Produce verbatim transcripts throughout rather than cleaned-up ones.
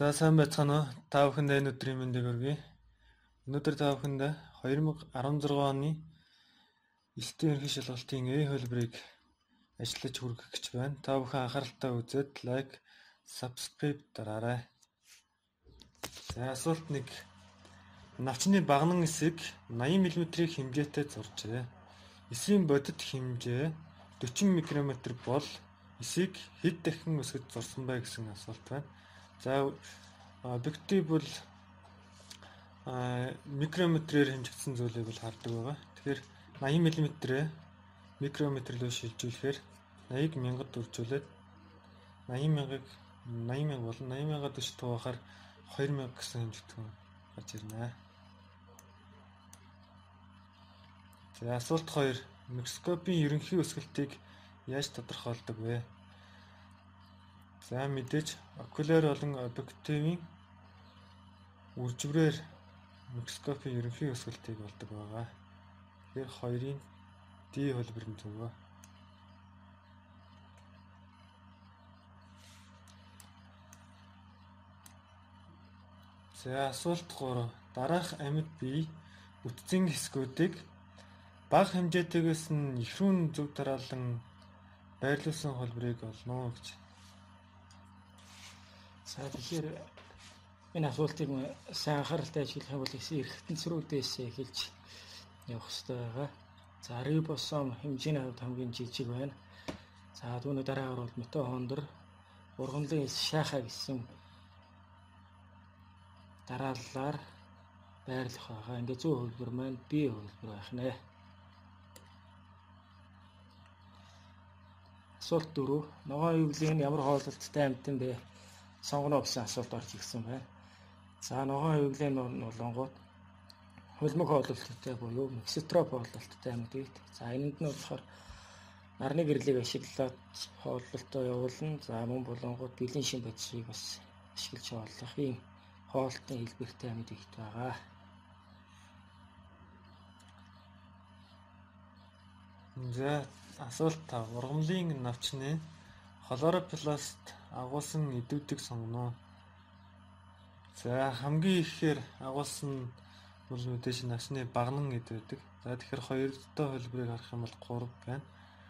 За сайн байцгаана уу? Та бүхэнд энэ өдрийн мэндийг хүргэе. Өнөөдөр та бүхэнд две тысяча дөрвөн оны элтэн ерөнхий шалгалтын A хөлбөрийг ажиллаж хүргэх гэж байна. Та бүхэн анхааралтай үзээд лайк, subscribe дараарай. За асуулт нэг. Навчны багнан эсэг наян мм-ийн хэмжээтэй зуржээ. Эсийн бодит хэмжээ forty микрометр бол эсийг хэд дахин өсгөж зурсан бэ гэсэн асуулт байна. За объектив бол микрометрээр хэмжигдсэн зүйлийг бол хардаг байгаа. Тэгэхээр наян мм-ээ микрометр рүү шилжүүлэхээр eighty мянгад үржүүлээд eighty мянгаыг eighty мянга болон eighty мянгад өч тугаахаар two thousand гэсэн хэмжигдэхүүн гарч ирнэ. За асуулт two. Микроскопын ерөнхий өсгөлтийг яаж тодорхойлдог вэ? За мэдээж окуляр болон объективын үржвэрээр микроскопын ерөнхий өсгөлтийг болдог байгаа. Тэгэхээр хоёрын D хөлбөр нь зөв. За асуулт three. Дараах амьд бие үтцийн хэсгүүдийг бага хэмжээтэйгээс нь ихрүүн зөв дараалан байрлуулсан хөлбөрийг олно гэж. За тэгэхээр энэ асуултыг сайн анхааралтай ажиглах юм бол эргэтэнц рүүдээс эхэлж явах хэрэгтэй байгаа. За рибосом хэмжээний хувьд хамгийн жижиг байна. За түүний дараагаар бол митохондр, ургамлын эс шайхаа гэсэн дарааллаар байрлах байгаа. Ингээ зүүн хөлбөр маань B хөлбөр байх нэ. Асуулт four. Ногоон ивлийн ямар хоололттой амьтан бэ? Сонгоно гэсэн асуулт орж ирсэн байна. За ногоон ивлийн болонгууд хөлмөг хоололттой буюу миксотроп хоололттой амьд бий. За энэнд нь болохоор нарны гэрлийг ашиглаад хооллолтоо явуулна. За мөн болонгууд бэлэн шин бодисыг бас ашиглаж хооллох юм хоолтын хэлбэртэй амьд бий байгаа. За асуулт five. Ургамлын навчны хлоропласт агуулсан эдүүдийг сонгоно. За хамгийн ихээр агуулсан бол мэдээж навчны багнан эд байдаг. За тэгэхээр хоёр дахь хөлбөрийг харах юм бол three байна.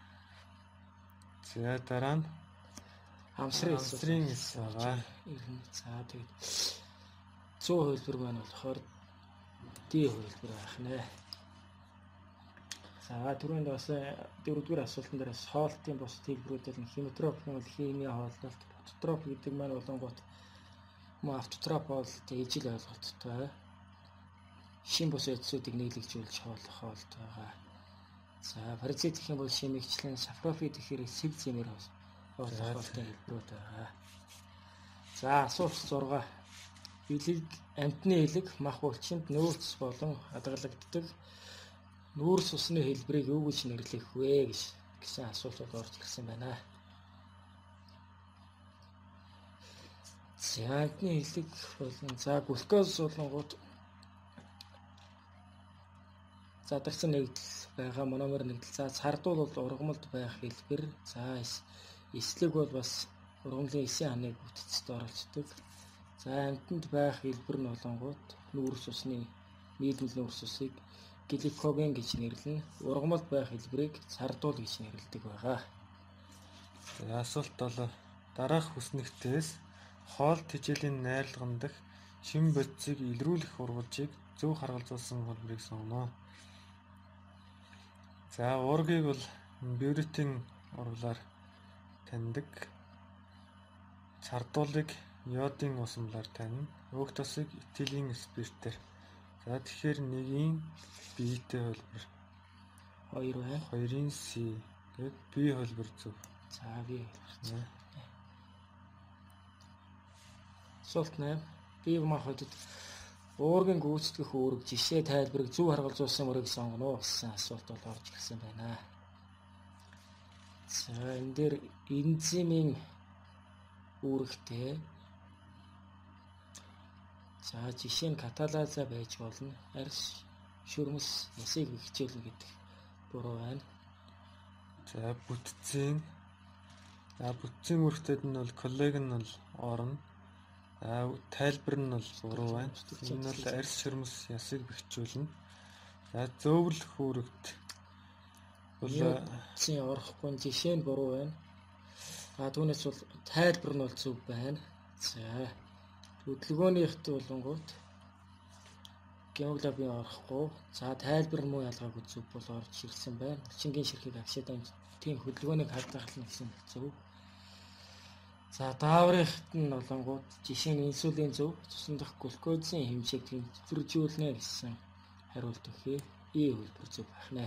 За дараа нь Хамсрын хамсрын эс байгаа. За тэгээд зүүн хөлбөр маань болохоор D хөлбөр байх нэ. За түрүүнд бас дөрөвдүгээр асуултан дээрээс хоолтын бус хэлбэрүүдээр нь химиотроп нь бол химийн хооллолт, фототроп гэдэг маань болонгууд мөн автотроп хооллолт ижил ойлголттой. Шин бус эцсүүдийг нийлэгжүүлж хооллох хоолт байгаа. За паразит гэх юм бол шимэгчлэн, сапрофит гэхээр сэв зэмэр хооллох хоолтын хэлбэрүүд байгаа. За асуулт six. Илэг амтны илэг мах булчинд нөөц болон хадгалагддаг нүүрс усны хэлбэрийг юу гэж нэрлэх вэ гэж гэсэн асуултууд орж ирсэн байна. За амтны илэг болон за глюкоз болонгууд задарсан нэгдэл байгаа мономер нэгдэл. За цардуул бол ургамалд байх хэлбэр. За эслэг бол бас ургамлын эсийн ханыг бүтцэд оролцдог. За амтанд байх хэлбэр нь болонгууд нүүрс усны нийлмэл нүүрс усыг гликоген гэж нэрлэн, ургамалд байх хэлбэрийг цардуул гэж нэрлэдэг байгаа. За асуулт seven. Дараах хүснэгтээс хоол тэжээлийн найрлаган дах шин бодисыг илрүүлэх урвалжийг зөв харгалзуулсан хөлбөрийг сонгоно. За уургийг бол бюретин урвалаар таньдаг. Цардуулыг йодын усамлаар танина. Өктосыг этилийн спиртээр. За тэгэхээр нэгийн B-тэй хөлбөр two байна. two-ын C. Тэгээд B хөлбөр зөв. За B хөлбөр. Асуулт eight. B мах хотод уургийн гүйцэтгэх үүрэг жишээ тайлбарыг зөв харгалзуулсан мөрийг сонгоно гэсэн асуулт бол орж ирсэн байна. За энэ дээр энзимийн үүрэгтэй. За жишээ нь каталаза байж болно. Арьс шүрмэс ясыг хичээлнэ гэдэг буруу байна. За бүтцийн За бүтцийн үүрэгтэйд нь бол коллаген бол орно. За тайлбар нь бол буруу байна. Энэ бол арьс ширмэс ясыг бэхжүүлнэ. За зөөвөл хүүрэгт бол чин орохгүй жишээ нь буруу байна. А түүнээс бол тайлбар нь бол зөв байна. За хөдөлгөөнийхт болонгууд гемоглобин орохгүй. За тайлбар муу ялгаагүй зөв бол орж ирсэн байна. Орчингийн ширхэг агшид тийм хөдөлгөөнийг хадгална гэсэн зөв. За дааврынхт нь болонгууд жишээ нь инсулин зөв, цусан дахь глюкозын хэмжээг тэнцвэржүүлнэ гэсэн хариулт өгье. И хөлбөр зөв байна.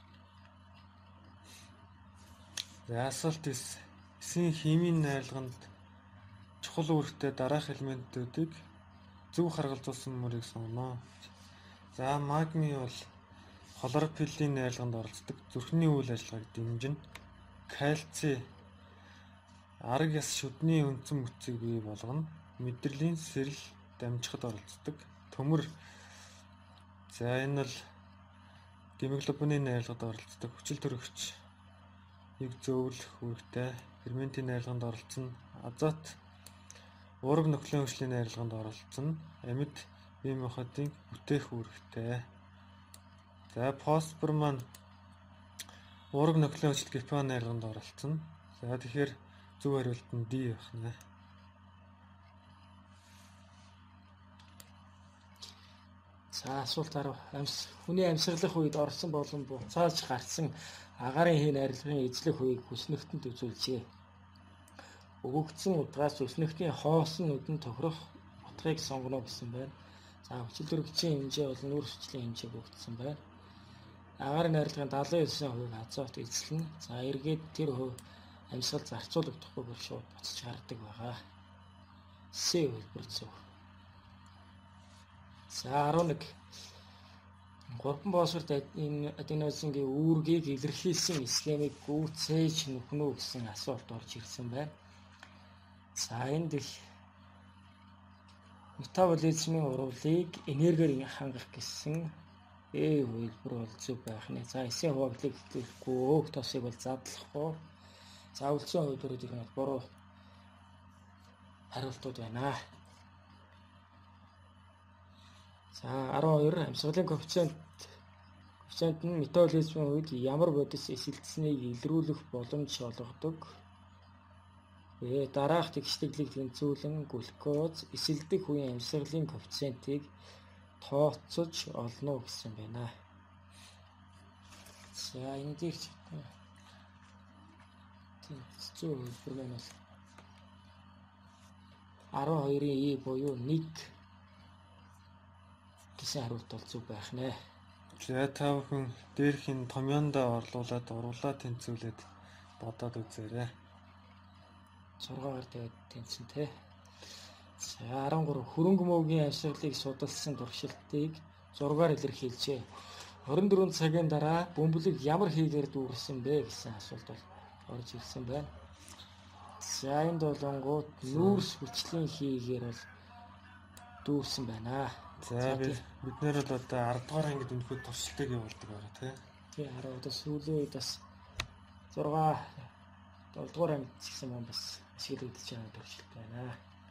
За асуулт эс эсийн химийн найрлаганд чухал үүрэгтэй дараах элементүүдийг зөв харгалзуулсан мөрийг сонгоно. За магний бол хлорофиллийн найрлаганд оролцдог, зүрхний үйл ажиллагааг дэмжинэ. Кальци арга яс шүдний үндсэн бүтцийг бий болгоно. Мэдрэлийн сэрэл дамжихад оролцдог. Төмөр. За энэ бол гемоглобины найрлагад оролцдог. Хүчил төрөгч нэг зөөвлөх үүрэгтэй. Ферментийн найрлаганд оролцно. Азот уурга нөхлийн хөгжлийн найрлаганд оролцно. Амьд бие махбодын бүтээх үүрэгтэй. За фосфор маань уурга нөхлийн хөгжил гипон найрлаганд оролцно. За тэгэхээр зөв хариулт нь D байна. За асуулт арав. Амьс хүний амьсгалах үед орсон болон буцааж гарсан агаарын хий найрлагын эзлэх үеийг хүснэгтэнд үзүүлжээ. Өгөгдсөн удаагаас өснөгтний хоосон нүдэн тохирох утгыг сонгоно гэсэн байна. За хүчил төрөгчийн хэмжээ болон нүүр хүчлийн хэмжээг өгсөн байна. Агаарын найрлагын далайн ёсны хувийг азот эзлэн. За эргээд тэр хувь амьсгал зарцуулагдахгүй бүр шууд буцаж гардаг байгаа. С хөлбөр зөв. За арван нэг. Гурван фосфорт аденозингийн үүргийг илэрхийлсэн схемийг гүйцээж нүхнө үү гэсэн асуулт орж ирсэн байна. За энд их метаболизмын урвалыг энергиээр хангах гэсэн Э хөлбөр бол зөв байх нэ. За эсийн хуваагдлыг хэлэхгүй өөх тосыг бол задлахгүй. За үлдсэн хувьдөрүүд их нь буруу хариултууд байна. За арван хоёр амьсгалын коэффициент коэффициент нь метаболизмын үед ямар бодис эсэлтснийг илрүүлэх боломж олгодог. Э дараах тэгшлэглийг тэнцвүүлэн глюкоз эсэлдэх үеийн амьсгалын коэффициентийг тооцож олно гэсэн байна. За энэ дээр зөв хөлбөр маань бол арван хоёрын И буюу нэг гэсэн хариулт бол зөв байх нэ. За та бүхэн дээрх энэ томьёондоо орлуулад урлаа тэнцвүүлээд бодоод үзээрэй. зургаар тэгээд тэнцэн тэ. За арван гурав хөрөнгө мөгийн амьсгалыг судалсан туршилтыг зургаар илэрхийлжээ. хорин дөрвөн цагийн дараа бөмбөлөг ямар хийгээр дүүрсэн бэ гэсэн асуулт бол орж ирсэн байна. За энд болонгууд нүүрс хүчлийн хийгээр бол дүүрсэн байна. За бид нэр бол одоо ард дугаар ангид өнөхөд туршилтыг явуулдаг байгаа тийм. Тий хараа одоо сүүлийн үед бас зураг дөрөв дугаар ангид гэсэн юм бас ашиглагдаж байгаа туршилт байна.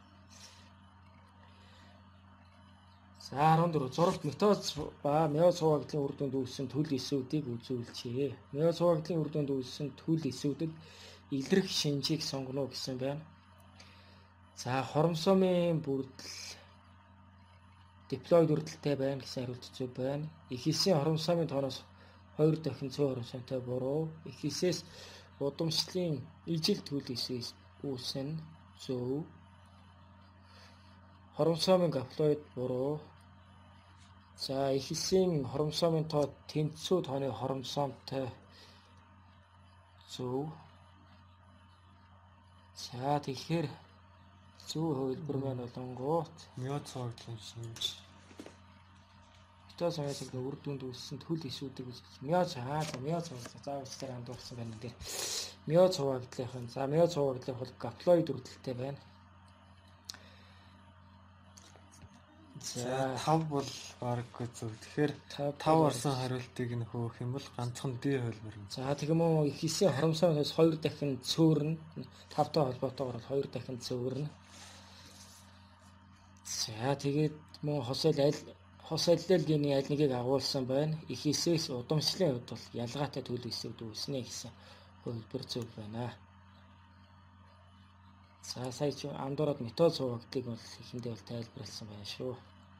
За арван дөрөв зурагт метоз ба миоз хуваагдлын үр дүнд үүссэн төл эсүүдийг үзүүлжээ. Миоз хуваагдлын үр дүнд үүссэн төл эсүүдэд илрэх шинжийг сонгоно гэсэн байна. За хромосомын бүрдэл диплоид үрдэлтэй байна гэсэн хариулт зөв байна. Эхэлсэн хромосомын тооноос хоёр дахин цөөн хромосомтой буруу. Эхэлсээс удамшлын ижил төл эсээс үүсэн зөв. Хромосомын гаплоид буруу. За эхэлсэн хромосомын тоо тэнцүү тооны хромосомтой зөв. За тэгэхээр зөв хөлбөр маань болонгууд миоз хуваагдлын шинж. Метоз хуваагдлын үр дүнд үүссэн төл эсүүдийг үзэж миоз аа за миоз хуваагдлыг заавалчлаар андуурсан байна энэ дээр. Миоз хуваагдлынхан за миоз хуваагдлын бол гаплоид үрдэлтэй байна. За тав бол бараггүй зөв. Тэгэхээр тав орсон хариултыг нь хөөх юм бол ганцхан D хөлбөр. За тэгм үү ихсэн хромосомоос хоёр дахин цөөрнө. тавтай холбоотойгоор хоёр дахин цөөрнө. За тэгээд мөн хос айл аль хос аллергийн аль нэгийг агуулсан байна. Их эсээс удамшлын хувьд бол ялгаатай төлөв эсүүд үүснэ гэсэн хувилбар зөв байна. За сая чи андуураад метал суугдлыг бол ихэндээ бол тайлбарласан байна шүү.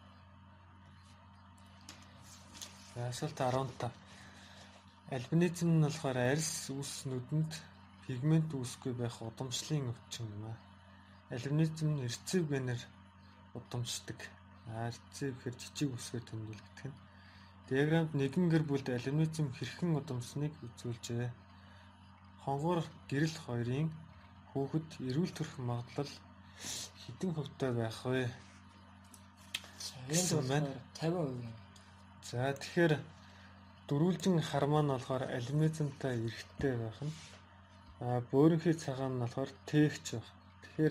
За асуулт арван тавь. Альбинизм нь болохоор арьс үс нүдэнд пигмент үүсгүй байх удамшлын өвчин юм аа. Альбинизм нь эрцэв генээр удамшдаг. Эрцэв гэхээр жижиг үсгээр тэмдэглэдэг нь. Диаграмд нэгэн гэр бүлд альбинизм хэрхэн удамсныг үзүүлжээ. Хонгор гэрэл хоёрын хүүхэд эрүүл төрөх магадлал хэдэн хувьтай байх вэ? Энд бол тавин хувь. За тэгэхээр дөрвөлжин хармаа нь болохоор альбинизмтай эрэгтэй байх нь. А бөөрөнхий цагаан нь болохоор тээгч байх. Тэгэхээр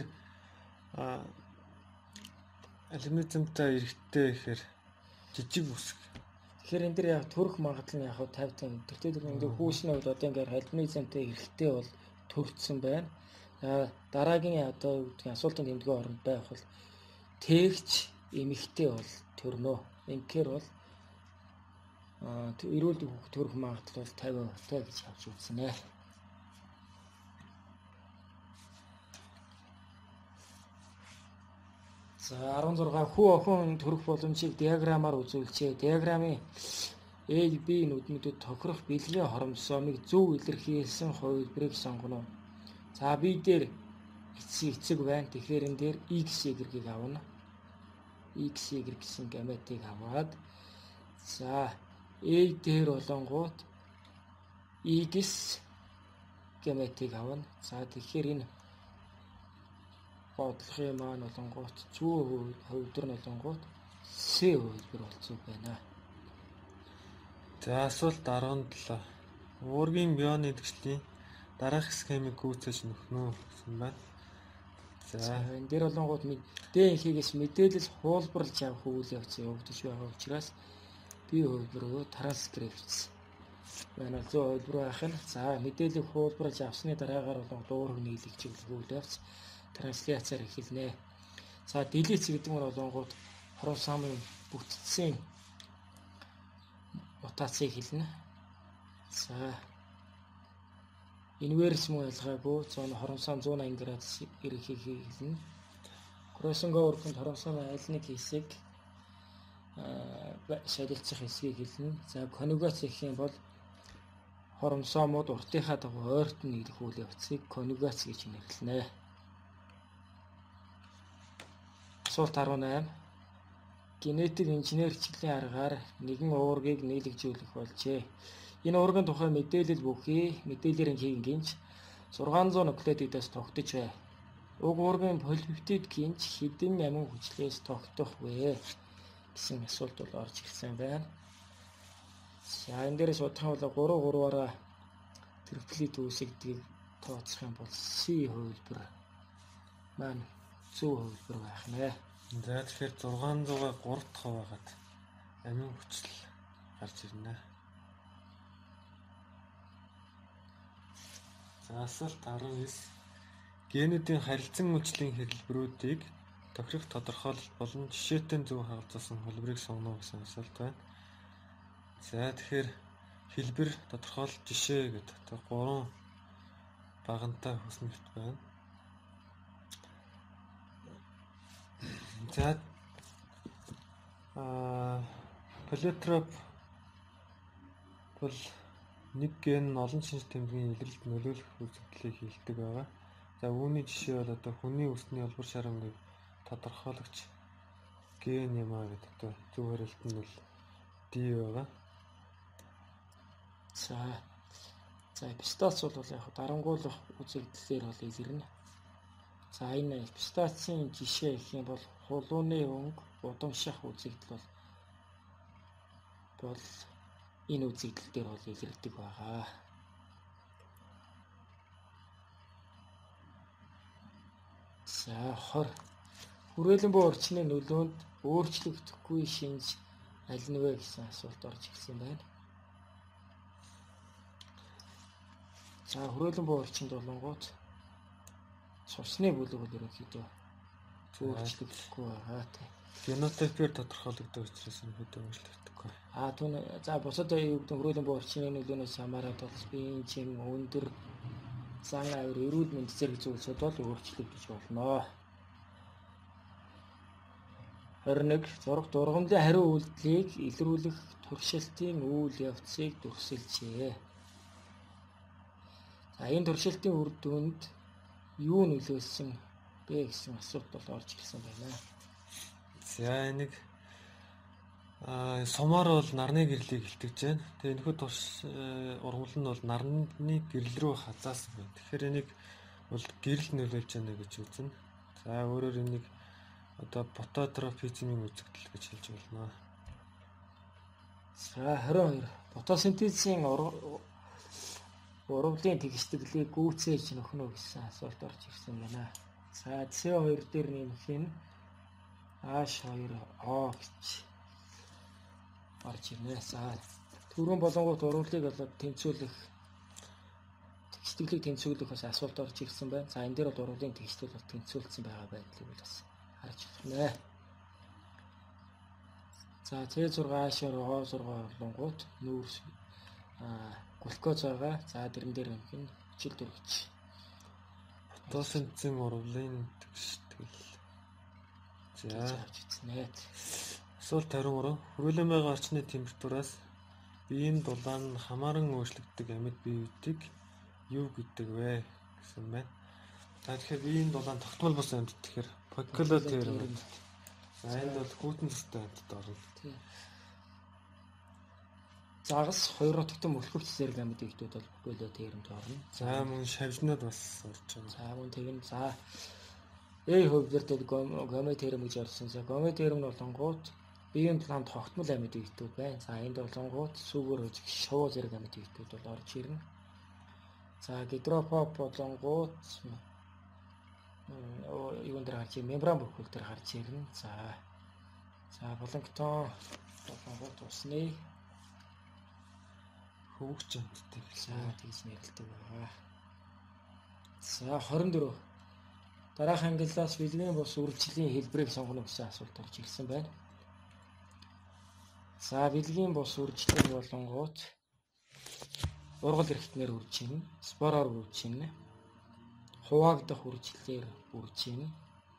альбинизмтай эрэгтэй гэхээр жижиг үсэг. Тэгэхээр энэ дэр яг төрөх магадлал нь яг тавь тавь. Тэртээ тэр ингээ хүүсний хувьд одоо ингээ альбинизмтай эрэгтэй бол төрөгдсөн байна. За дараагийн одоо юу гэдгийг асуултын тэмдгэн оронд байх бол тээгч эмэгтэй бол төрнө. Инхээр бол а эрүүл төрөх магадлал бол тавин хувьтай гэж авч үзнэ. За арван зургаан хүү охин төрөх боломжийг диаграмаар үзүүлжээ. Диаграмын A, B нүднүүдэд тохирох бэлгийн хоромсоомыг зөв илэрхийлсэн хувилбарыг сонгоно. За B дээр эцэг эцэг байна. Тэгэхээр энэ дээр X, Y-ийг авна. X, Y гэсэн геометрийг аваад за A дээр болонгууд X геометрийг авна. За тэгэхээр энэ бодлогын маань болонгууд зүүн хувилбар нь болонгууд C хувилбар болцсон байна. За асуулт арван долоо. Уургийн бионы идэвхжлийн дараах схемийг гүйцээж нөхнө гэсэн байна. За энэ дээр болонгууд ДНХ-гээс мэдээлэл хуулбарлаж авах үйл явц явагдаж байгаа учраас би хувилбарыг транскрипц байна. Зөв хувилбар байх нь. За мэдээлэл хуулбарлаж авсны дараагаар болон дуурах нийлэгч үйл явц трансляцаар эхэлнэ. За делиц гэдэг нь болонгууд хромосомын бүтцийн мутацийг хэлнэ. За инверс мөн ялгаагүй зүүн хромосом зүүн аян градус эрхийг хэлнэ. Кроссинговерт хромосомын аль нэг хэсэг аа солилцох хэсгийг хэлнэ. За конюгац гэх юм бол хромосомууд уртынхаа дагуу ойрт нь нийлэх үйл явцыг конюгац гэж нэрлэнэ. Асуулт арван eight. Генетик инженерчлийн аргаар нэгэн уургийг нийлэгжүүлэх болжээ. Энэ уургийн тухай мэдээлэл бүхий мэдээллийн хийнгинч зургаан зуун нуклеотидаас тогтож бай. Уг уургийн полипептид гинч хэдэн амин хүчлээс тогтох вэ гэсэн асуулт бол орж ирсэн байна. За энэ дээрээс бодох юм бол гурав гурваараа триплет үүсгдэг тооцох юм бол C хувилбар маань зөв хувилбар байх нэ. За тэгэхээр зургаан зугаа three дахь хуваагаад амин хүчил гарч ирнэ. За асуулт арван девять. Генүүдийн харилцан үйлчлэлийн хэлбэрүүдийг тохирох тодорхойлолт болон жишээтэй зөв хавцсан хэлбэрийг сонгоно гэсэн асуулт байна. За тэгэхээр хэлбэр тодорхойлолт жишээ гэдэг тэ гурван багантай хүснэгт байна. За а политроп бол нэг ген нь олон шинж тэмдгийн илрэлт нөлөөлөх үзэгдлийг хилдэг байгаа. За үүний жишээ бол одоо хүний үсний улбар шарангийг тодорхойлагч ген юм аа гэдэг одоо зөв хариулт нь бол D байгаа. За за пистац бол яг дарангуулах үзэгдлээр бол илэрнэ. За энэ пистацийн жишээ гэх юм бол хулууны өнгө удамших үзэгдэл бол бол энэ үзэгдэл дээр бол илэрдэг байгаа. За хор хүрээлэн буй орчны нөлөөнд өөрчлөгдөхгүй шинж аль нь вэ гэсэн асуулт орж ирсэн байна. За хүрээлэн буй орчинд болонгууд цусны бүлэг бол ерөнхийдөө өөрчлөгдөхгүй байгаа тийм. Фенотипээр тодорхойлогддог учраас өнөөдөр өөрчлөгдөхгүй. Аа түн за бусад юу гэдэг хөрөөлөн буу орчны нөлөөнөөс хамаарат бол биеийн чин өндөр сан авир эрүүл мэнд зэрэг зүйлсүүд бол өөрчлөгдөж болно. хорин нэг зураг дургамлын хариу үйлдэлийг илрүүлэх туршилтын үйл явцыг дүрсэлжээ. За энэ туршилтын үр дүнд юу нөлөөлсөн бэ гэсэн асуулт бол орж ирсэн байна. За нэг аа сумаар бол нарны гэрлийг илтгэж байна. Тэгээ энэхүү турш ургамал нь бол нарны гэрэл рүү хазаасан байна. Тэгэхээр энийг бол гэрэл нөлөөлж байна гэж үзнэ. За өөрөөр энийг одоо фототрофизмын үзэгдэл гэж хэлж болно. За хорин хоёр фотосинтезийн урвалын тэгшдэглийг гүйцээж нөхнө гэсэн асуулт орж ирсэн байна. За С хоёр дээр нэмэх нь H two O гэж орж ирнэ. За түрүүн болонгууд урвалыг болоод тэнцвүүлэх тэгшдэглийг тэнцвүүлэх бас асуулт орж ирсэн байна. За энэ дээр бол урвалын тэгшдэл бол тэнцвүүлсэн байгаа байдлыг бол бас харж байна. За С six H O six болонгууд нүүр а глюкоз байгаа. За дэрэн дээр нэмэх нь хүчил төрөгч. Фотосинтезийн урвалын тэгшдэл. За авчихнэ. Асуулт хариу урав. Хөрвүүлэн байгаа орчны температураас биеийн дулаан нь хамааран өөрчлөгддөг амьд биеүүдийг юу гэдэг вэ гэсэн байна. За тэгэхээр биеийн дулаан тогтмол бус амьд тэгэхээр покилотер байна. За энд бол хүүтэн цэстэй амьд орно. Загас хоёр утгатай мөлхөвч зэрэг амьд биетүүд бол покилотерэнд орно. За мөн шавжнууд бас орж байна. За мөн тэгэн за A хувьд гометерм гэж орсон. За гометерм нь болонгууд биеийн дулаан тогтмол амьд биетүүд байна. За энд болонгууд сүүгээр хожих шувуу зэрэг амьд биетүүд бол орж ирнэ. За гидропоп болонгууд юунд дээр гарч ирнэ? Мембран бүхэл дээр гарч ирнэ. За за планктон болонгууд усны хөвгч амьтдаг тэгж нэрлэдэг байгаа. За хорин дөрөв дараах ангиллаас бэлгийн бус үржиллийн хэлбэрийг сонгоно гэсэн асуулт орж ирсэн байна. За бэлгийн бус үржилэл болонгууд ургал эрхтнээр үржинэ, спороор үржинэ, хуваагдах үржилээр үржинэ.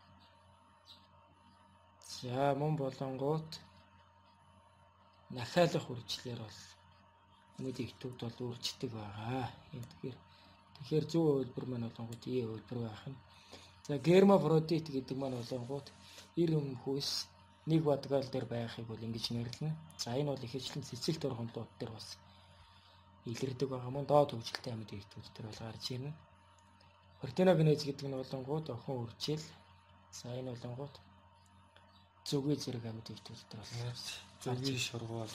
За мөн болонгууд нахайлах үржилээр бол амьд биетүүд бол үрждэг байгаа. Тэгэхээр тэгэхээр зөв хувилбар маань болонгууд E хувилбар байх нь. За гермафродит гэдэг маань болонгууд эр өмхөөс нэг бадгаал дээр байхыг бол ингэж нэрлэнэ. За энэ бол ихэвчлэн цэцэлт ургамлууд дээр бас илэрдэг байгаа мөн доод хөгжилтэй амьд биетүүд дээр бол гарч ирнэ. Партеногенез гэдэг нь болонгууд охин үржил. За энэ болонгууд зүгийн зэрэг амьд биетүүд дээр бас зүгийн шургуул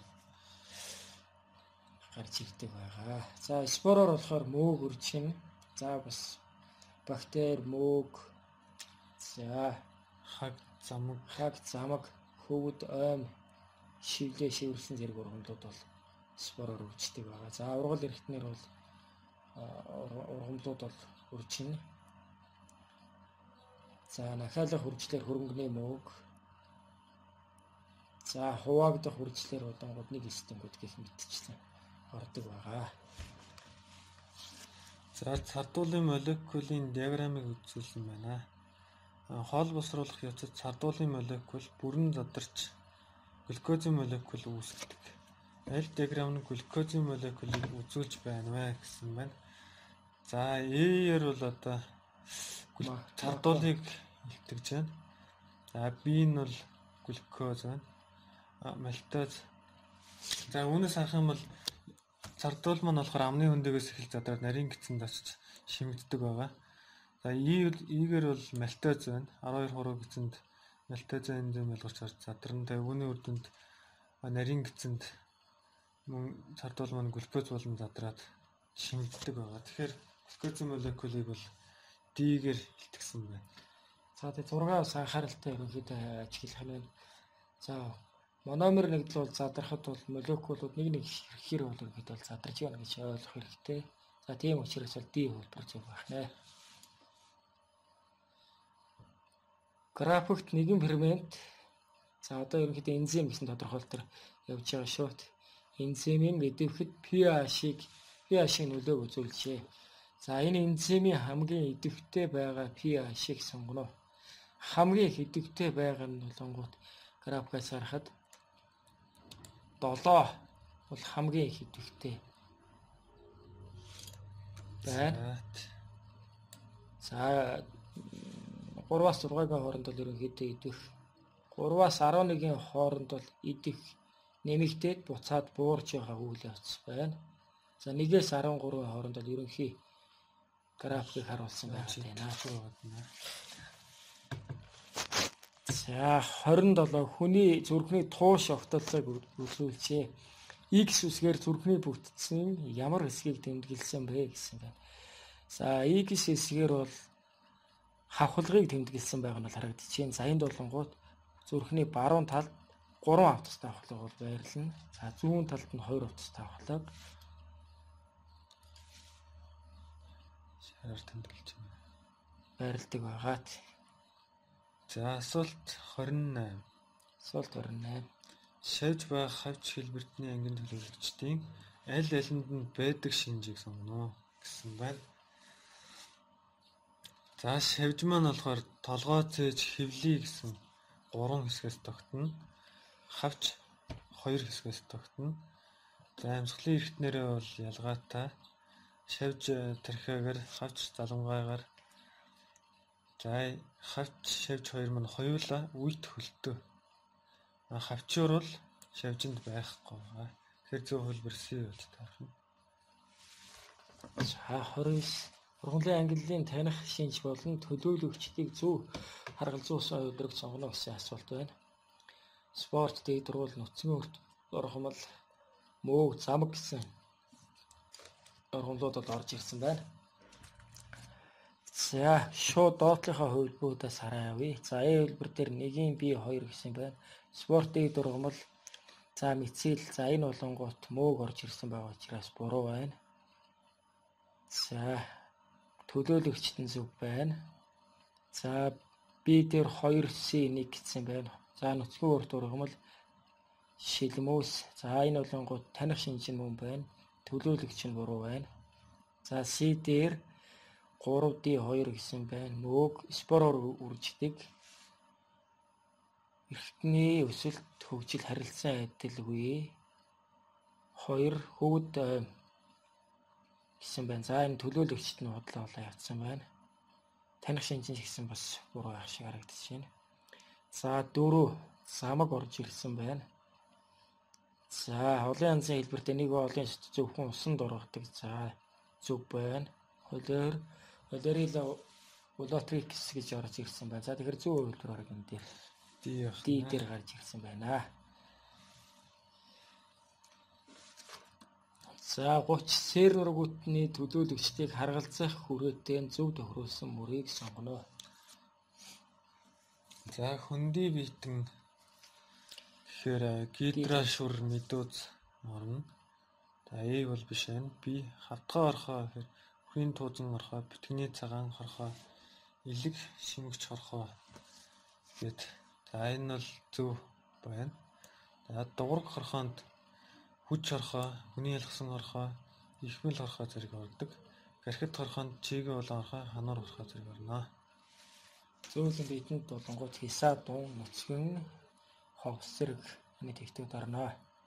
гарч ирдэг байгаа. За спороор болохоор мөөг үржинэ. За бас бактери, мөөг, за хаг, замаг, хаг, замаг, хөвд, ойм, шивлээ шивэрсэн зэрэг ургамлууд бол спороор үрждэг байгаа. За ургал эрхтнэр бол ургамлууд бол үржинэ. За нахайлах үржлэр хөрөнгөний мөөг. За хуваагдах үржлэр болонгууд нэг системүүд гэх мэтчлэн ордог байгаа. За цардуулын молекулын диаграммыг үзүүлсэн байна. Хоол босруулах явцад цардуулын молекул бүрэн задарч глюкозын молекул үүсгэдэг. Аль диаграмм нь глюкозын молекулыг үзүүлж байна вэ гэсэн байна. За E-ээр бол одоо цардуулыг илтгэж байна. За B нь бол глюкоз байна. Малтоз. За үүнээс харах юм бол цардуул маань болохоор амны хөндөгөөс эхэлж задраад нарийн гидсэнд очиж шимэгддэг байгаа. За E-гээр бол малтоз байна. twelve хуруу гидсэнд малтозын энзим ялгарч орж задарна. Тэгээ үүний үр дүнд нарийн гидсэнд мөн цардуул маань глюкоз болон задраад шимэгддэг байгаа. Тэгэхээр глюкозын молекулыг бол D-гээр илтгэсэн байна. За тэгээ зургаас анхааралтай ерөнхийдөө ажиглах нь байна. За мономер нэгдэл бол задрахад бол молекулууд нэг нэг хэрэг бол ерөнхийдөө задарч байна гэж ойлгох хэрэгтэй. За тийм учраас бол D хувилбар зөв байна. Графикт нэгэн фермент. За одоо ерөнхийдөө энзим гэсэн тодорхойлолтоор явж байгаа шүү. Энзимийн идэвхэд pH-ийг pH-ийг нөлөөг үзүүлжээ. За энэ энзимийн хамгийн идэвхтэй байгаа pH-ийг сонгоно. Хамгийн их идэвхтэй байгаа нь болонгууд графикаас харахад долоо бол хамгийн их идэвхтэй байна. За гураваас зургаагийн хооронд бол ерөнхийдөө идэх гураваас арван нэгэн хооронд бол идэх нэмэгдээд буцаад буурж байгаа үйл явц байна. За нэгээс арван гурван хооронд бол ерөнхий графикийг харуулсан байна. За хорин долоо хүний зүрхний тууш огтлыг үзүүлжээ. X үсгээр зүрхний бүтцийн ямар хэсгийг тэмдэглэсэн бэ гэсэн байна. За X хэсгээр бол хавхлагыг тэмдэглэсэн байгаа нь харагдчихээн. За энд болонгууд зүрхний баруун талд гурван автостай хавхлаг бол байрлана. За зүүн талд нь хоёр автостай хавхлаг. Шараар тэмдэглэж байна. Байрладаг байгаад. За асуулт двадцать восемь. Асуулт двадцать восемь. Шавж ба хавч хэлбэртний ангийн төлөөлөгчдийн аль алинд нь байдаг шинжийг сонгоно гэсэн байна. За шавж маань болохоор толгой цээж хэвлий гэсэн гурван хэсгээс тогтно. Хавч хоёр хэсгээс тогтно. За амьсгалын эрхтнэрээ бол ялгаатай. Шавж тархиагаар, хавч залангайгаар. За хавч шавж хоёр маань хоёулаа үйт хөлтөө. Хавчуур бол шавжинд байхгүй байгаа. Тэгэхээр зөв хөлбөр C болж таарах нь. За двадцать девять. Ургамлын ангиллын таних шинж болон төлөөлөгчдийг зөв харгал зуусан өдрөг сонгоно гэсэн асуулт байна. Спорт дэд дуруул нүцгэн өрт орхомол мөөг замаг гэсэн оргомлуудад орж ирсэн байна. За шууд доотлихоо хөвлбүүдээс хараа явъя. За A хөлбөр дээр один B хоёр гэсэн байна. Спорт дэд дуруул за мицил за энэ болонгоот мөөг орж ирсэн байгаа учраас буруу байна. За төлөөлөгчт нь зөв байна. За B дээр хоёр C нэг гэсэн байна. За нүцгэн өрт ургамал шилмөөс. За энэ болонгоот таних шинж нь мөн байна. Төлөөлөгч нь буруу байна. За C дээр три D хоёр гэсэн байна. Мөөг спороор үрждэг. Эрхтний өсөлт хөгжил харилцан адилгүй. хоёр хөвд гэсэн байна. За энэ төлөөлөгчт нь бодлоо болоо явцсан байна. Таних шинжин гэсэн бас буруу ах шиг харагдаж байна. За дөрөв замаг орж ирсэн байна. За олон янзын хэлбэртэй нэг олон зөвхөн усанд ордог. За зөв байна. Холиор холиорил улатрикс гэж орж ирсэн байна. За тэгэхээр зөв хөлбөр орог юм дээр. D дээр гарч ирсэн байна. За гуч сэр нургуудны төлөөлөгчдийг харгалзах хүрээтэй зөв тохируулсан мөрийг сонгоно. За хөндөй биетэн гэхээр гидрашур медуз орно. За A бол биш байна. B хавтгай орхоо гэхээр хүрийн туузан орхоо, битгэний цагаан хорхоо, элэг шимэгч хорхоо гэд. За энэ бол зөв байна. За дугуйг хорхоонд хүч хорхоо, хүний ялгсан хорхоо, ихмэл хорхоо зэрэг ордог. Гархит хорхоонд чигээ болон хорхоо, хануур хорхоо зэрэг орно. Зөөлөн бидэнд болонгууд хисаа дуун нүцгэн ховс зэрэг энэ тэгтүүд орно.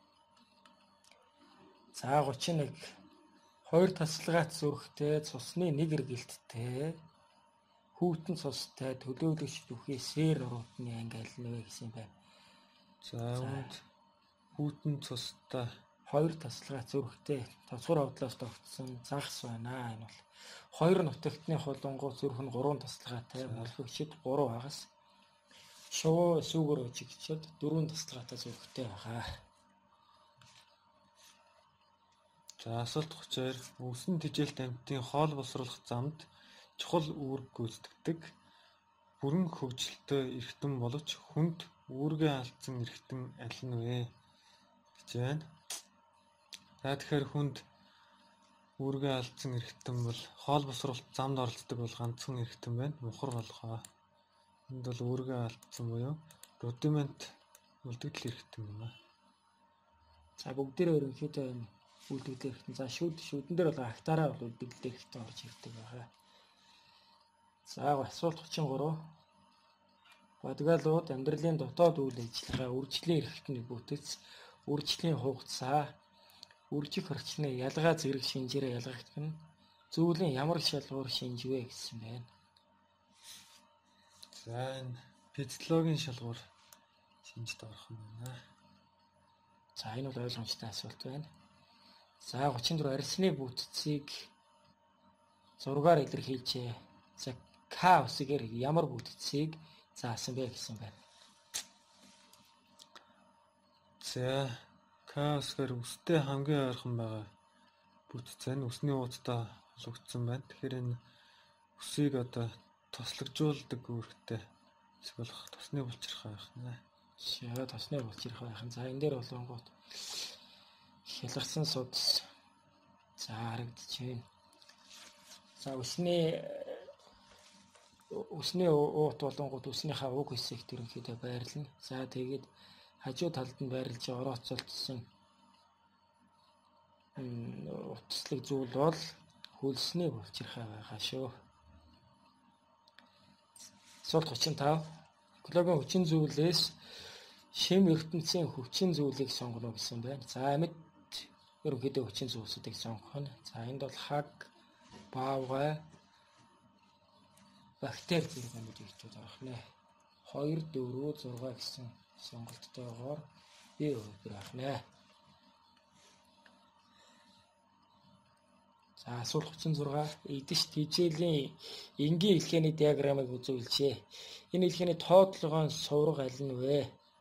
За гучин нэг хоёр тасалгаат зүрхтэй цусны нэг эргэлттэй хүүтэн цустай төлөөлөгч бүхий сэр уруудны анги аль нь вэ гэсэн байна. За үүнд хүүтэн цустай хоёр тасалгаат зүрхтэй тоцгор хавдлаас тогтсон загас байна. Энэ бол хоёр нутагтны холонгоо зүрх нь гурван тасалгаатай мөлхөгчд гурван хагас шуу сүүгөр жигчд дөрвөн тасалгаатай зүрхтэй байгаа. За асуулт тридцать хоёр. Өвсөн тэжээлт амьтдын хоол боловсруулах замд чухал үүрэг гүйцэтгэдэг. Бүрэн хөгжилтэй эрхтэн боловч хүнд үүргээ алдсан эрхтэн аль нь вэ гэж байна. За тэгэхээр хүнд үүргээ алдсан эрхтэн бол хоол боловсруулалт замд оролцдог бол ганцхан эрхтэн байна. Мухар болгоо. Энд бол үүргээ алдсан буюу рудимент үлдэгдэл хэрэгтэй юм аа. За бүгдээрээ ерөнхийдөө энэ үлдэгдэл хэрэгтэй. За шүд шүдэн дээр бол актаараа бол үлдэгдэл хэрэгтэй орж ирдэг байгаа. За асуулт гучин гурав. Бодгалууд амьдралын дотоод үйл ажиллагаа үржлийн эрхтний бүтэц, үржлийн хугацаа, үржих орчны ялгаа зэрэг шинжээрээ ялгагдах нь зүйлийн ямар шалгуур шинж вэ гэсэн байна. За энэ физиологийн шалгуур шинжид орох юм байна. За энэ бол ойлгомжтой асуулт байна. За гучин дөрөв арьсны бүтцийг зургаар илэрхийлжээ. За К усгээр ямар бүтцийг заасан бэ гэсэн байна. За К усгээр үстэй хамгийн ойрхон байгаа бүтц нь үсний уудтай холбогдсон байна. Тэгэхээр энэ үсийг одоо тослогжуулдаг үүрэгтэй эсвэл тосны булчирхай байх нэ. За тосны булчирхай байх. За энэ дээр болонгууд хялгсан судас за харагдаж байна. За үсний үсний уут болонгууд үснийхээ уг хэсэгт ерөнхийдөө байрлана. За тэгээд хажуу талд нь байрлаж орооцолтсон утаслаг зүйл бол хөлсний булчирхай байгаа шүү. Асуулт гучин тав. Экологийн хүчин зүйлээс шим ертөнцийн хүчин зүйлийг сонгоно гэсэн байна. За амьд ерөнхийдөө хүчин зүйлсүүдийг сонгох нь. За энд бол хаг, баавгай, бактери зэрэг амьд ирчүүд орох нэ. хоёр, дөрөв, зураг гэсэн сонголттойгоор бий өгөх байх нэ. За асуулт гучин зураг. Эдэж тижээлийн энгийн илгээний диаграмыг үзүүлжээ. Энэ илгээний тоотлогоон сувраг аль нь вэ?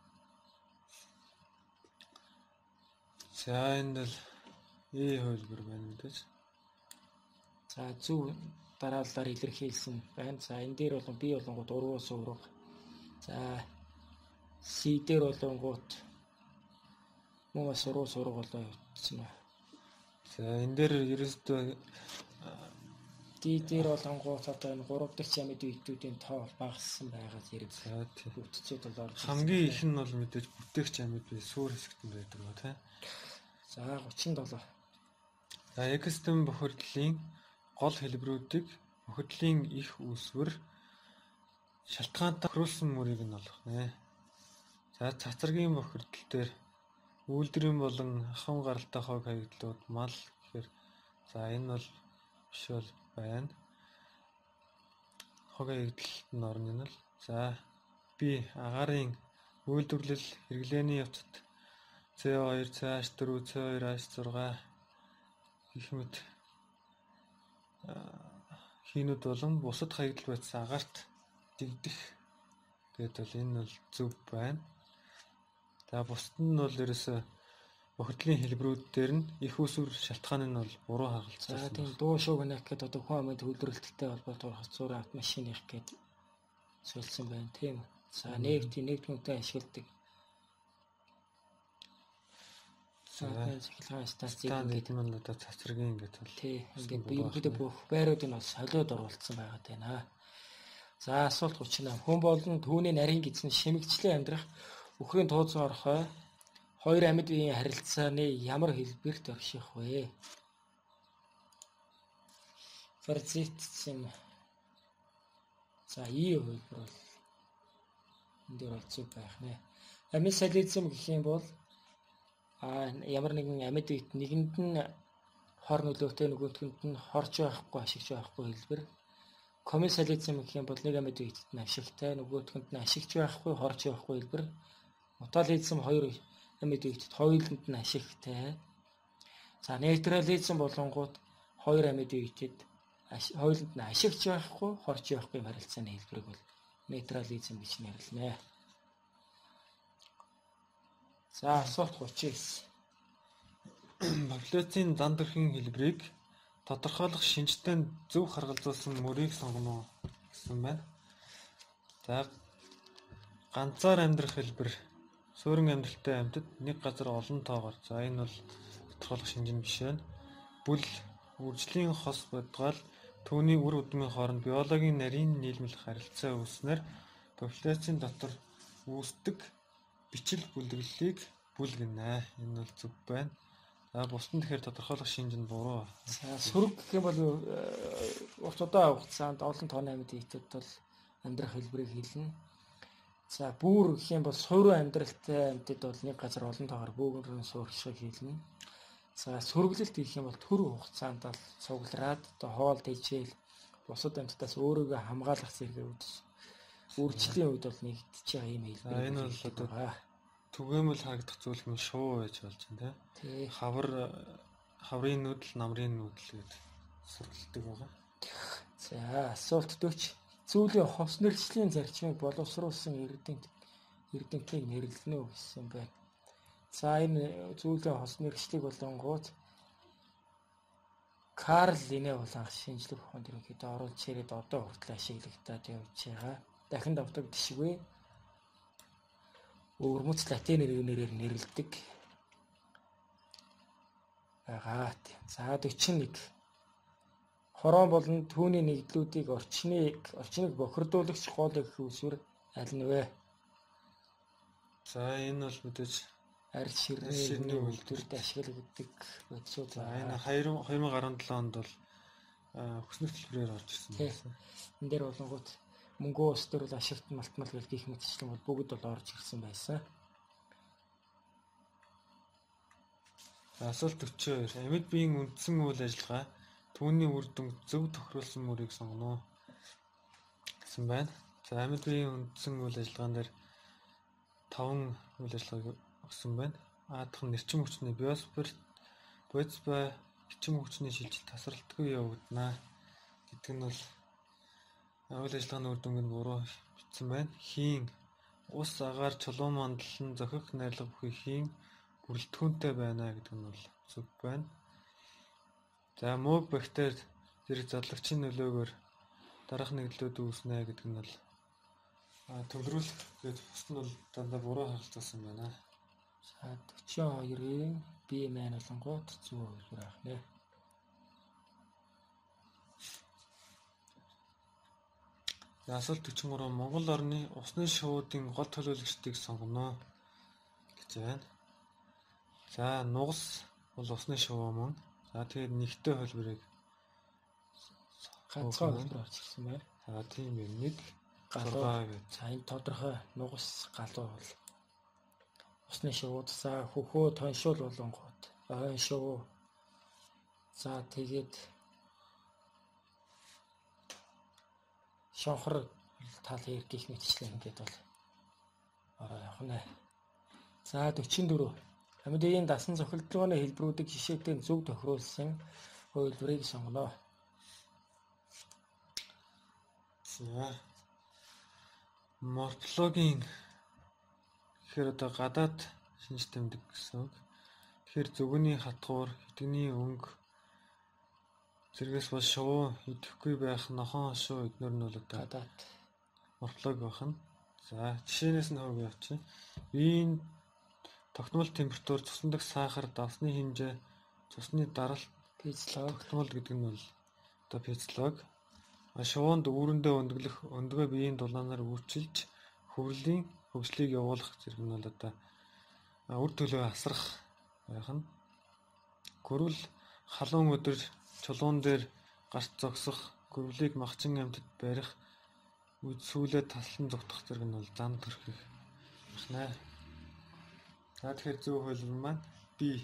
За энд л E хөлбөр байна мэдээж. За зөв дараалалаар илэрхийлсэн байна. За энэ дээр болон B болонгууд уруу сувраг. За C дээр болонгууд муу бас уруу сувраг болоо явуулсан байна. За энэ дээр ерөөсдөө D дээр болонгууд одоо энэ гурав дахь амьд биетүүдийн тоо багассан байгаа зэрэг. За тийм. Бүтцүүд бол орж хамгийн их нь бол мэдээж бүтээгч амьд бие суур хэсэгт нь байдаг ба тийм. За гучин долоо. За экосистем бохирдлын гол хэлбэрүүдийг бохирдлын их үүсвэр шалтгаантай хөрүүлсэн мөрийг нь олох нэ. За цацрагийн бохирдол дээр үйлдвэрийн болон ахуйн гаралтай хог хаягдлууд мал гэхээр за энэ бол биш бол байна. Хог хаягдлалд нь орно нь л. За би агаарын үйлдвэрлэл хэрэглээний явцад С хоёр, С H дөрөв, С хоёр H зураг гэх мэт хийнүүд болон бусад хаягдл байсан агаарт дэгдэх гэдэг бол энэ бол зөв байна. За бусад нь бол ерөөсө бохирдлын хэлбэрүүд дээр нь их усүр шалтгаан нь бол буруу хагалцсан. За тийм дуу шууг нэх гэдэг одоо хүн амьд хөлдрөлттэй холбоотой хацуур автомашин их гэдэг суулсан байна тийм. За нэгт нэгт хүнтэй ашигладаг. За цэглэгээ стацийг ингээд юм л одоо цацрагийн ингээд бол тий ингээд би бүгд бүх байрууд нь бас солиод оруулсан байгаа тайна. За асуулт гучин tám. Хүн болон түүний нарийн гидсэн шимэгчлэн амьдрах үхрийн тууцан орохой хоёр амьд биеийн харилцааны ямар хэлбэрт орших вэ? Фарцитцэм. За И хөлбөр бол энэ дээр бол зүг байх нэ. Амисализм гэх юм бол а ямар нэгэн амьд биет нэгэнд нь хор нөлөөтэй нөгөөтгөнд нь хорч байхгүй ашигч байхгүй хэлбэр. Коммерциализм гэх юм бол нэг амьд биетэд нь ашигтай нөгөөтгөнд нь ашигч байхгүй хорч байхгүй хэлбэр. Мутализм хоёр амьд биетэд хоёуланд нь ашигтай. За нейтрализм болонгууд хоёр амьд биетэд хоёуланд нь ашигч байхгүй хорч байхгүй харилцааны хэлбэрийг бол нейтрализм гэж нэрлэнэ. За асуулт гучин девять. Популяцийн зан төрхийн хэлбэрийг тодорхойлох шинжтэй зөв харгалзуулсан мөрийг сонгоно гэсэн байна. За ганцаар амьдрах хэлбэр суурин амьдралтай амьтад нэг газар олон тоогоор. За энэ бол тодорхойлох шинж нь биш байна. Бүл үржлийн хос бодгал түүний үр өдмийн хооронд биологийн нарийн нийлмэл харилцаа үүснээр популяцийн дотор үүсдэг бичил бүлэглэлийг бүлгэнэ. Энэ бол зөв байна. За бусдын тэгэхээр тодорхойлох шинж нь буруу. За сөрөг гэх юм бол урт удаан хугацаанд олон тооны амьд хийтэд бол амьдрах хэлбэрийг хэлнэ. За бүүр гэх юм бол суурин амьдралтай амьтад бол нэг газар олон тоогоор бөөгнөрн сууршиг хэлнэ. За сөрөглөлт гэх юм бол төр хугацаанд бол цуглараад одоо хоол тэжээл бусад амьтдаас өөрийгөө хамгаалах зэрэг үржлийн үед бол нэгдэж байгаа юм хэлбэр. За энэ бол одоо түгээмэл харагдах зүйл нь шуу байж болж байна тий. Хавар хаврын нүүдэл, намрын нүүдэл гэдэг сурталдаг байгаа. За асуулт дөрвөн зүйлийн хос нэршлийн зарчмыг боловсруулсан эрдэмт эрдэмтнийг нэрлэнэ үү гэсэн байна. За энэ зүйлийн хос нэршлиг болонгууд Карл Линнэ болон шинжлэх ухаанд ерөнхийдөө оруулж ирээд одоо хүртэл ашиглагдаад явж байгаа. Дахин давтагдчихгүй. Өвөрмөц латин нэрээр нэрлэдэг. Агаад. За дөрвөн нэг. Хорон болон түүний нэгдлүүдийг орчныг орчныг бохирдуулагч гол их усүр аль нь вэ? За энэ бол мэдээж арь ширний үйлдвэрт ашигладаг бодисууд. За энэ хоёр мың гарсан седем онд бол хөснөх төлбөрөөр орж ирсэн байсан. Энэ дээр болонгууд мөнгөө ус төр бол ашигт малтмал гэх гих мэтчлэн бол бүгд бол орж ирсэн байсан. Асуулт өчтөр. Амьд биеийн үндсэн үйл ажиллагаа түүний үр дүн зөв тохируулсан мөрийг сонгоно гэсэн байна. За амьд биеийн үндсэн үйл ажиллагаан дээр таван үйл ажиллагааг өгсөн байна. А дахь нь эрчим хүчний биосфер, бодис ба эрчим хүчний шилжилт тасралтгүй явагдана гэдэг нь бол үйл ажиллагааны үр дүнг нь буруу бичсэн байна. Хийн ус агаар чулуун мандал нь зохих найрлага бүхий хийн бүрэлдэхүүнтэй байна гэдэг нь бол зөв байна. За мөг бактери зэрэг задлагчийн нөлөөгөөр дараах нэгдлүүд үүснэ гэдэг нь бол төвлөрүүлэх гэж бус нь бол дандаа буруу харилцуулсан байна. За дөрвөн хоёрын бие маань болонгууд зөв хэлбэр авах нэ. За асуулт дөрвөн гурав. Монгол орны усны шуудын гол төлөөлөгчдийг сонгоно гэж байна. За нугас бол усны шувуу мөн. За тэгээд нэгтэй хөлбөрийг ганцхан хөлбөр орж ирсэн байна. За тийм юм. нэг галуу гэж. За энэ тодорхой нугас галуу бол усны шууд. За хөхөө тоншуул болонгууд ойн шувуу. За тэгээд шонхор тал хэр гих мэтчлэн ингээд бол ороо явах нэ. За дөрвөн дөрөв. Амьдын дасан цохилдгооны хэлбэрүүдийг жишээтэй зөв тохируулсан хувилбарыг сонгоно. За морфологийн гэхээр одоо гадаад шинж тэмдэг гэсэн үг. Тэгэхээр зүгний хатгуур, хэдгний өнгө зэрэгс бол шувуу идэвхгүй байх нохон хошуу эднэр нь бол одоо гадаад морфолог байна. За жишээнээс нь хавь явчих. Биеийн тогтмол температур, цусны дах сахар, давсны хэмжээ, цусны даралт, физиолог тогтмол гэдэг нь бол одоо физиолог. Шувуунд үүрэндээ өндөглөх, өндгөө биеийн дулаанаар үрчилж, хөврөлийн хөгжлийг явуулах зэрэг нь бол одоо үр төлөө асрах байх нь. Гөрвөл халуун өдөр чулуун дээр гарт зогсох, гөрвлийг махчин амьтад барих, үд сүүлээ таслан зүгтах зэрэг нь бол зам төрхийг байна. За тэгэхээр зөв хөлбөр маань B.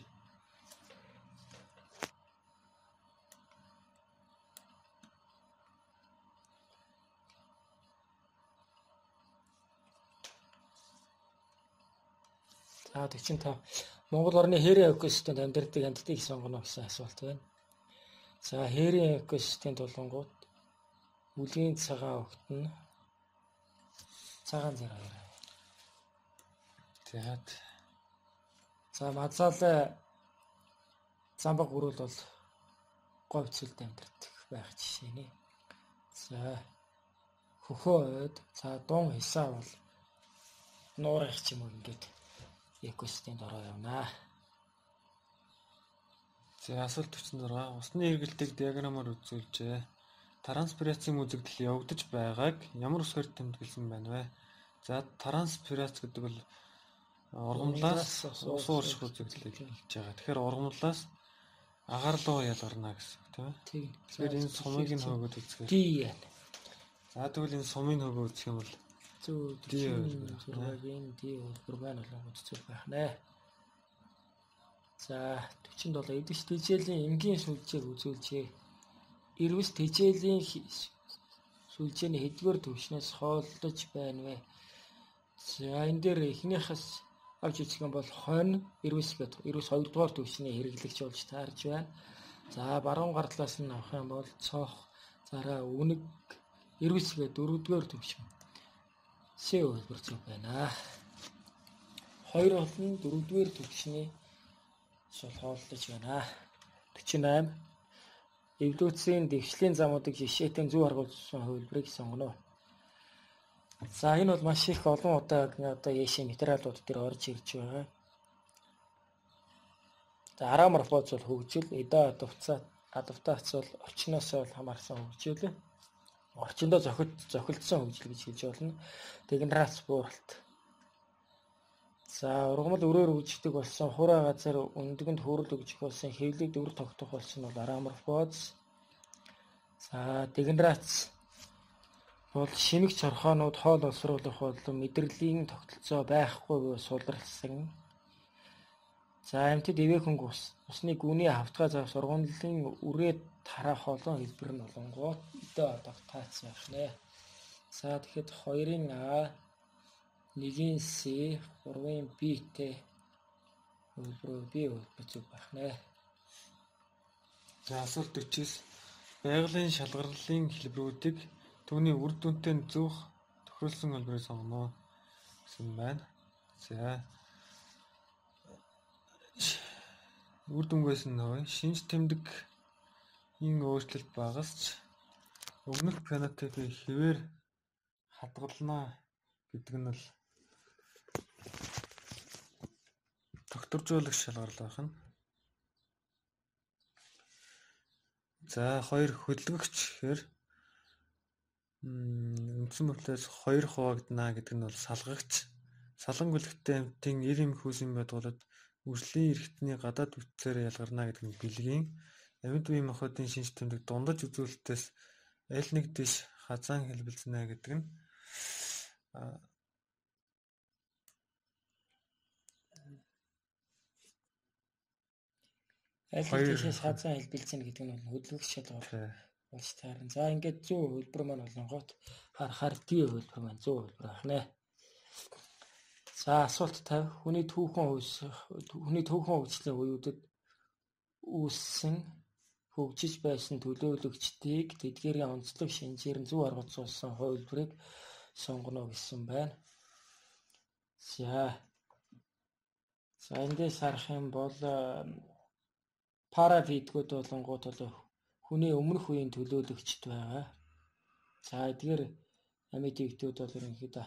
За дөрвөн таван. Монгол орны хээрийн экосистемд амьдардаг амьтдыг сонгоно гэсэн асуулт байна. За хээрийн экосистемд болонгууд үлийн цагаан огт нь цагаан зэрэг хоёр. Тэгээд за мазаалай замбаг гөрөл бол говь цэлд амьдардаг байх жишээ нэ. За хөхөө ойд за дун хисаа бол нуурах ч юм уу ингээд экосистемд ороо явнаа. За асуулт дөрвөн. Усны эргэлтийг диаграмаар үзүүлжээ. транспирацийн үзэгдэл явагдаж байгааг ямар усгаар тэмдэглэсэн байна вэ? За транспирац гэдэг бол ургамлаас ус уурших үзэгдлийг хэлж байгаа. Тэгэхээр ургамлаас агаар руу ялгарна гэсэн үг тийм ээ. Тийм. Тэгэхээр энэ сумыг нь хөөгд үзэхээр. Тийм. За тэгвэл энэ сумыг хөөгд үзэх юм бол зөв зургийн ди хөлбөр маань болонгод зүг байх нэ. За forty seven эдгэж тэжээлийн энгийн сүлжээг үзүүлжээ. Ирвэс тэжээлийн сүлжээний хэдгээр төвшнөөс хооллож байна вэ? За энэ дээр эхнийхээс авч үзэх юм бол хонь ирвэс гэдэг. Ирвэс two дугаар төвшний хэрэглэгч болж таарж байна. За баруун гар талаас нь авах юм бол цоох, зараа, үнэг, ирвэс гэдэг four дугаар төвшин. С хөлбөр зүг байна. Хоёр бол нь four дугаар төвшний шул хооллож байна. forty eight эвлүүцийн дэвшлийн замуудыг жишээтэй зүү харгуулсан хөлбөрийг сонгоно. За энэ бол маш их олон удаагийн одоо яшин материалууд дээр орж ирж байгаа. За араморфоз бол хөгжил, эдэ адаптац адаптац бол орчноос бол хамаарсан хөгжил. Орчиндөө зохид зохилдсон хөгжил гэж хэлж болно. Дегенерац бууралт. За ургамал өрөөр үжигдэг болсон хураа газар өндөнд хөрөл өгж болсон хэвлэг дөр тогтох болсон бол араморфоз. За дегенерац бол шинэг чорхоонууд хоол боловсруулах болон мэдрэлийн тогтолцоо байхгүй сулралсан. За амьтад ивэхүнг ус усны гүний хавтгай зав сургуулийн үрээд тараах олон хэлбэр нь болонгоо эдэ адаптац байх нэ. За тэгэхэд хоёрын А, нэгin С, гурван Б-тэй хөлбөрөө Б хөлбөр зүг байх нэ. За асуулт forty-nine байгалийн шалгарлын хэлбэрүүдийг түүний үр дүнтэй зүүх тохируулсан хөлбөрийг сонгоно гэсэн байна. За үр дүнгээс нь нөө шинж тэмдэг ин өөрчлөлт багасч өмнөх фенотипийг хэвээр хадгална гэдэг нь л докторжуулагч шалгарал байх нь. За хоёр хөдөлгөгч гэхээр үндсэн бүтлээс хоёр хуваагдана гэдэг нь бол салгагч. Салан гүлгтэй амьтын эр эмх үүсийн бодголод үрслийн эрхтний гадаад бүтцээр ялгарна гэдэг нь бэлгийн. Амьд бие махбодын шинж тэмдэг дундаж үзүүлэлтээс аль нэг дэш хазаан хэлбэлцэнэ гэдэг нь аль нэг дэшээс хазаан хэлбэлцэнэ гэдэг нь хөдөлгөгч шалгал болж таарна. За ингээд зүү хөлбөр маань болонгот харахаар ди хөлбөр маань зүү хөлбөр байх нэ. За асуулт fifty хүний түүхэн үүсэх хүний түүхэн хөгжлийн үеүүдэд үүссэн хөгжиж байсан төлөөлөгчдийг тэдгээрийн онцлог шинжээр нь зүү аргацуулсан хөлбөрийг сонгоно гэсэн байна. За за эндээс харах юм бол паравидгүүд болонгууд бол хүний өмнөх үеийн төлөөлөгчд байгаа. За эдгээр амьд эгтүүд бол ерөнхийдөө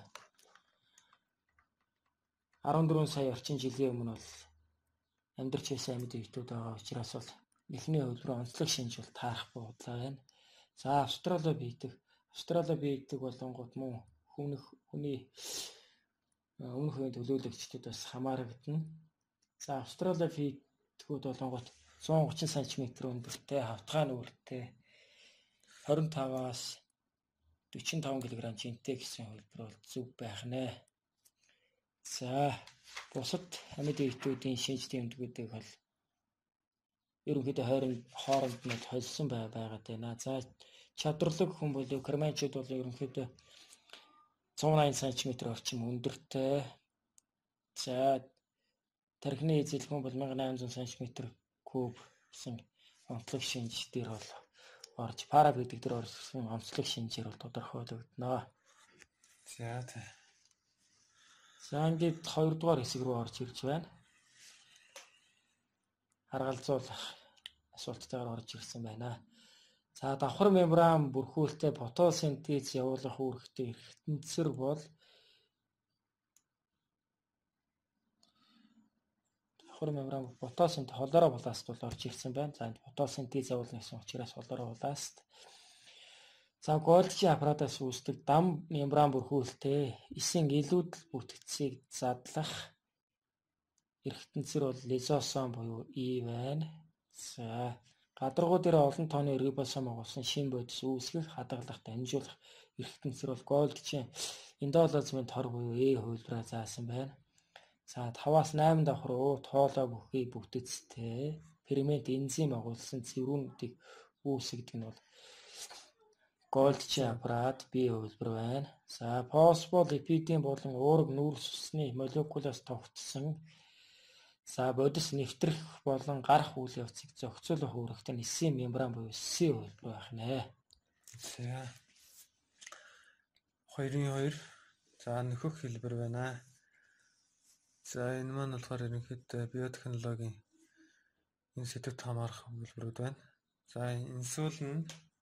fourteen сая орчим жилийн өмнө бол амьдарч байсан амьд эгтүүд байгаа учраас бол эхний хөлбөр онцлог шинж бол таарахгүй бодлоо байна. За австралопитек австралопитек болонгууд мөн хүнх хүний өмнөх үеийн төлөөлөгчдөд бас хамаарагдана. За австралопиtekүүд болонгууд one thirty сантиметр өндөртэй, хавтгай нүртэй, twenty-five-аас forty-five кг жинтэй гэсэн хөлбөр бол зүг байх нэ. За бусад амьд эгтүүдийн шинж тэмдгүүдийг бол ерөнхийдөө хооронд нь холсон байгаад байна. За чадварлаг хүн бол креманчууд бол ерөнхийдөө one ninety сантиметр орчим өндөртэй. За тархины эзэлхэн бол eighteen hundred сантиметр куб гэсэн онцлог шинж дээр бол орж пара гэдэг дээр орсон онцлог шинжээр бол тодорхойлогдно. За тий. За ингээд two дугаар хэсэг рүү орж ирж байна. Харгалзуулах асуулттайгаар орж ирсэн байна. За давхар мембран бүрхүүлтэй фотосинтез явуулах үүрэгтэй эрхтэнцэр бол давхар мембран фотосинтез холоро булааст бол орж ирсэн байна. За фотосинтез явуулна гэсэн учраас холоро булааст. За Golgi аппаратаас үүсдэг дам мембран бүрхүүлтэй эсийн илүүдэл бүтгэцийг задлах эргэтэнцэр бол лизосом буюу И байна. За гадаргуу дээр олон тооны рибосом агуулсан шин бодис үүсгэх хадгалах дамжуулах эргэтэнцэр бол Golgi эндолазмын тор буюу Э хувилбараа заасан байна. За таваас найман давхар уу тоолоо бүхий бүтэцтэй фермент энзим агуулсан цэврүүнүүдийг үүсгэдэг нь бол Golgi аппарат B хувилбар байна. За фосфолипидийн болон уурга нүүрс усны молекулаас тогтсон за бодис нэвтрэх болон гарах үйл явцыг зохицуулах үүрэгтэй эсийн мембран буюу С хувилбар байх нэ. За хоёрын хоёр. За нөхөх хэлбэр байна. За энэ маань болохоор ерөнхийдөө биотехнологийн энэ сэдвт хамаарах хэлбэрүүд байна. За инсулин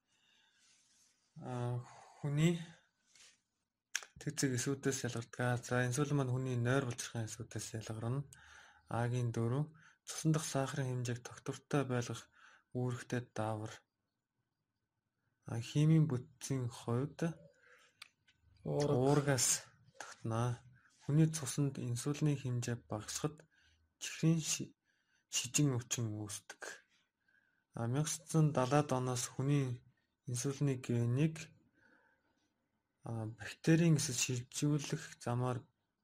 а хүний тэцэг эсүүдээс ялгардаг. За инсулин маань хүний нойр булчирхайн эсүүдээс ялгарна. А-гийн дөрөв цусан дахь сахарын хэмжээг тогтвортой байлгах үүрэгтэй даавар. А химийн бүтцийн хувьд уургаас тогтноо. Хүний цуснд инсулины хэмжээ багасхад чихрийн шижин өвчин үүсдэг. А мянга зуун далайд оноос хүний инсулины генийг бактерийн эсэд шилжүүлэх замаар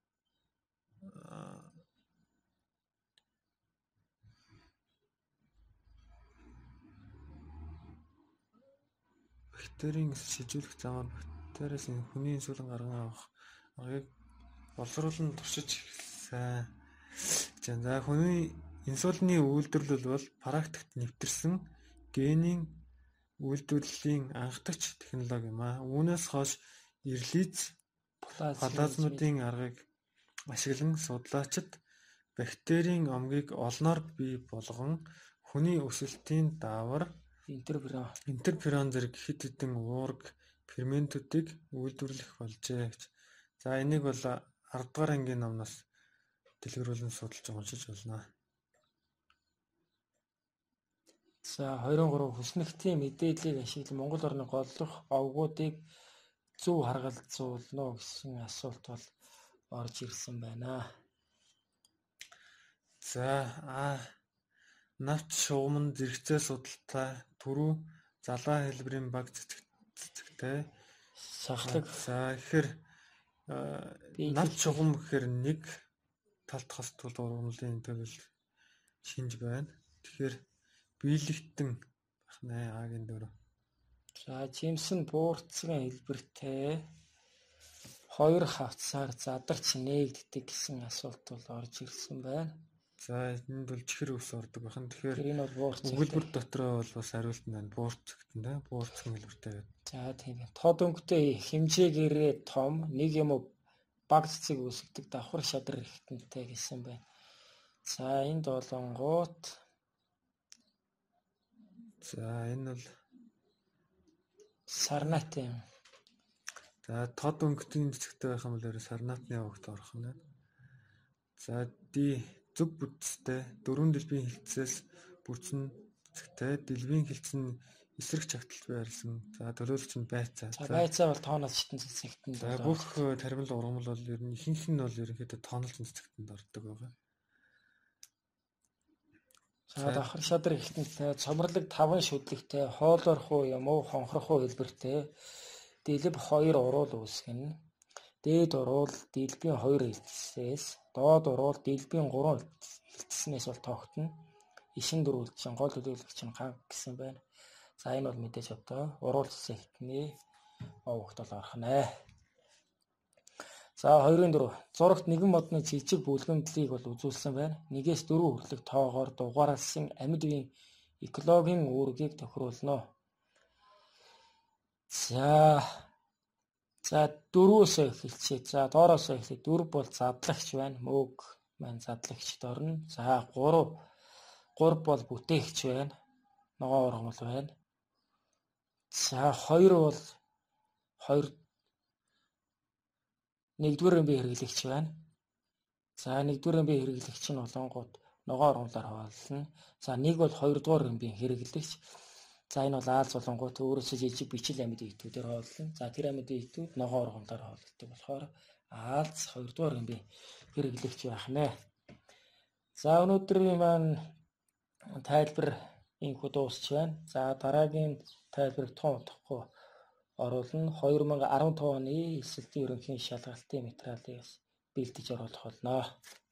бактерийн эсэд шилжүүлэх замаар бактериас хүний инсулин гарган авах аргыг боловсруулан туршиж эхэлсэн. За хүний инсулины үйлдвэрлэл бол практикт нэвтэрсэн генийн үйлдвэрлэлийн анхдагч технологи юм а. Үүнээс хойш ирлиз плазмодын аргыг ашиглан судлаачид бактерийн омгийг олноор бий болгон хүний өсөлтийн даавар интерферон интерферон зэрэг хэд хэдэн уурга ферментүүдийг үйлдвэрлэх болжээ гэж. За энийг бол арда дугаар ангийн номноос дэлгэрүүлэн судалж уншиж болно. За хоёрын гурав хүснэгтийн мэдээллийг ашиглан Монгол орны голлох овгуудыг зөв харгалзуулна уу гэсэн асуулт бол орж ирсэн байна. За а навч шугамн зэрэгцээ судалтай түрүү залаа хэлбэрийн баг цэцэгтэй сахлаг. За тэгэхээр навч шугам гэхээр нэг талт хас тул ургамлын төлөв шинж байна. Тэгэхээр биелэгтэн байх нэ А-гийн дөрөв. За жимсэн буурцгийн хэлбэртэй хоёр хавцаар задарч нээгддэг гэсэн асуулт бол орж ирсэн байна. За энд бол чихэр ус ордог байна. Тэгэхээр энэ бол буурц. өгүүлбэр дотроо бол бас хариулт нь байна. Буурцгтэн тэ буурцгийн хэлбэртэй гэдэг. За тийм ээ. Тод өнгөтэй хэмжээгээрээ том нэг юм уу баг цэцэг үүсгдэг давхар шадар эргэтэнтэй гэсэн байна. За энд болонгууд за энэ бол сарнат юм. За тод өнгөтийн цэцэгтэй байх юм бол сарнатны овогт орох нь. За ди зөв бүтцтэй дөрвөн дэлбийн хилцээс бүрдсэн цэцэгтэй дэлбийн хилцс нь эсрэг чагталт байрлсан. За төлөөлөгч нь байцаа. За байцаа бол тоонол шитэн цэцэгтэнд. За бүх тармил ургамал бол ер нь ихэнх нь бол ерөнхийдөө тоонол цэцэгтэнд ордог байгаа. За давхар шадар ихтэнтэй цомрлог таван шүдлэгтэй хоолорох уу юм уу хонхрох уу хэлбэртэй дэлб хоёр уруул үүсгэнэ. Дээд уруул дэлбийн хоёр хилцсээс доод уруул дэлбийн гурван хилцснээс бол тогтно. Ишин дөрвөлчин гол төлөөлөгч нь ганг гэсэн байна. За энэ бол мэдээж одоо уруул цэцэгтний овогт бол орох нэ. За хоёрын дөрөв зурагт нэгэн модны жижиг бүлгэмдлийг бол үзүүлсэн байна. Нэгээс дөрөв хүрлэх тоогоор дугаарлсан амьд үеийн экологийн үүргийг тохируулна. За за дөрвөөс эхэлчихье. За доороос эхлэе. Дөрв бол задлагч байна. Мөөг маань задлагчд орно. За гурав гурав бол бүтээгч байна. Ногоон ургамал байна. За хоёр бол хоёр нэгдүгээр бие хэрэглэгч байна. За нэгдүгээр бие хэрэглэгч нь болонгууд ногоон ургамлаар хуваална. За нэг бол хоёрдугаар бие хэрэглэгч. За энэ бол Аалз болонгууд өөрөөсөө жижиг бичил амьд итүүдээр хооллон. За тэр амьд итүүд ногоон ургамлаар хооллолдог болохоор Аалз хоёрдугаар гэмби хэрэглэгч байх нэ. За өнөөдрийн маань тайлбар инхүү дуусч байна. За дараагийн тайлбарыг том утгагүй оруулна. хоёр мянга арван тавь оны эсэлтийн ерөнхий шалгалтын материалыг бэлдэж оруулах болно.